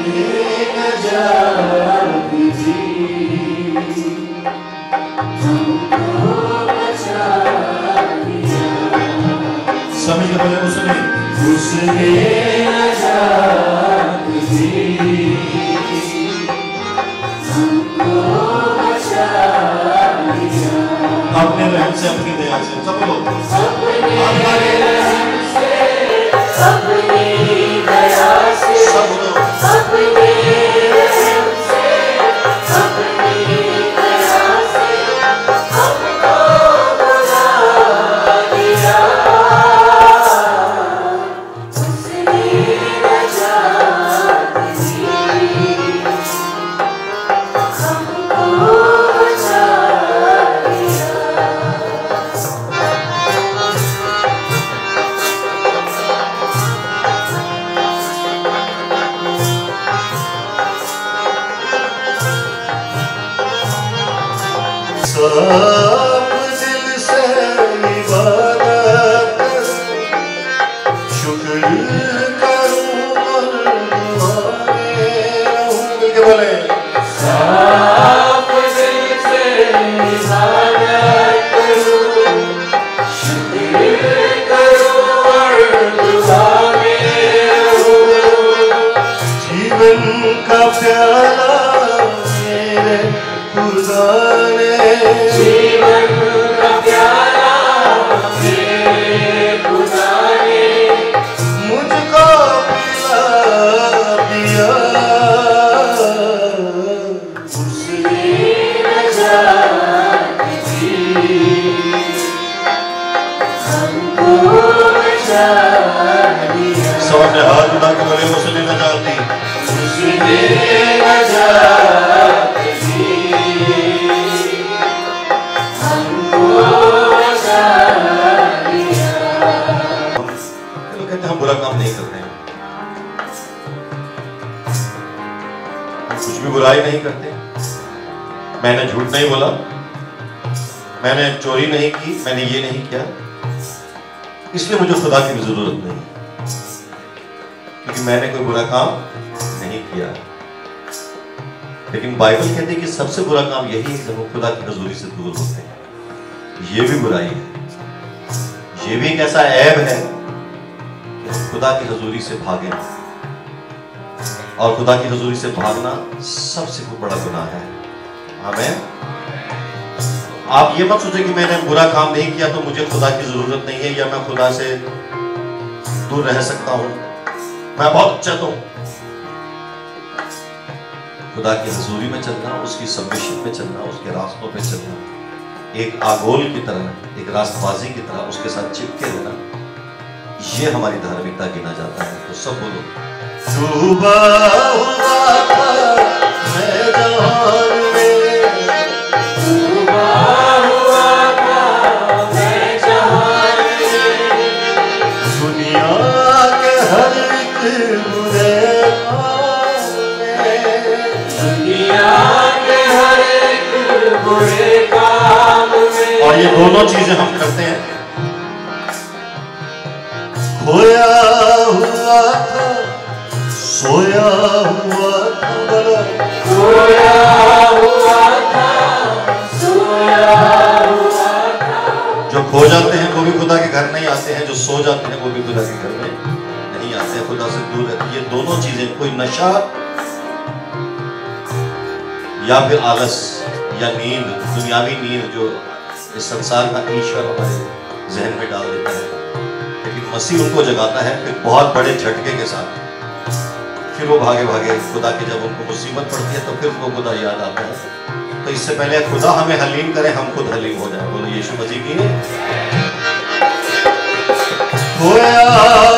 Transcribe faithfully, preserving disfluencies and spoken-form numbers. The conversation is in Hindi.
समझ के बोले उसने उसने नजात दी हमको बचा लिया अपने रहम से अपनी दया से सब लोग अपने रहम से अपनी दया से सब लोग अपने रहम से अपनी दया से हमको बचा लिया सब दिल से इबादत शुक्र करूं और दुआएं रहूं के बोले साफ दिल से इबादत करूं शुक्र करूं और दुआ में रहूं जीवन का प्याला मेरे खुदा ने जीवन का प्याला मेरे खुदा ने मुझको पिला दिया उसने नजात दी हमको बचा लिया सब अपने हाथ उठा के बोले उसने नजात दी उसने नजात दी हमको बचा लिया लोग कहते हैं हम बुरा काम नहीं करते हैं, हम कुछ भी बुराई नहीं करते। मैंने झूठ नहीं बोला, मैंने चोरी नहीं की, मैंने ये नहीं किया, इसलिए मुझे खुदा की भी जरूरत नहीं, क्योंकि मैंने कोई बुरा काम नहीं किया। लेकिन बाइबल कहती है कि सबसे बुरा काम यही है जब हम खुदा की हजूरी से दूर होते हैं। ये भी बुराई है, ये भी एक ऐसा ऐब है कि हम खुदा की हजूरी से भागें, और खुदा की हजूरी से भागना सबसे बड़ा गुनाह है। आमीन। आप ये मत सोचें कि मैंने बुरा काम नहीं किया तो मुझे खुदा की जरूरत नहीं है, या मैं खुदा से दूर रह सकता हूं, मैं बहुत अच्छा हूं। खुदा की हजूरी में चलना, उसकी सबमिशन में चलना, उसके रास्तों पे चलना, एक आगोल की तरह, एक रास्तबाजी की तरह उसके साथ चिपके रहना, ये हमारी धार्मिकता गिना जाता है। तो सब बोलो डूबा हुआ था मैं जहान में, डूबा हुआ था मैं जहान में, दुनिया के हर एक बुरे काम में, दुनिया के हर एक बुरे काम में। और ये दोनों चीजें हम करते हैं। खोया हुआ था सोया हुआ था, बोलो खोया हुआ था सोया हुआ था। जो खो जाते हैं वो भी खुदा के घर नहीं आते हैं, जो सो जाते हैं वो भी खुदा के घर में नहीं आते हैं, खुदा से दूर रहते हैं। ये दोनों चीजें, कोई नशा या फिर आलस या नींद, दुनियावी नींद जो इस संसार का ईश्वर हमारे जहन में डाल देता है, लेकिन मसीह उनको जगाता है फिर बहुत बड़े झटके के साथ। फिर वो भागे भागे खुदा के, जब उनको मुसीबत पड़ती है तो फिर उनको खुदा याद आता है। तो इससे पहले खुदा हमें हलीम करे, हम खुद हलीम हो जाए। बोलो यीशु मसीह की। खोया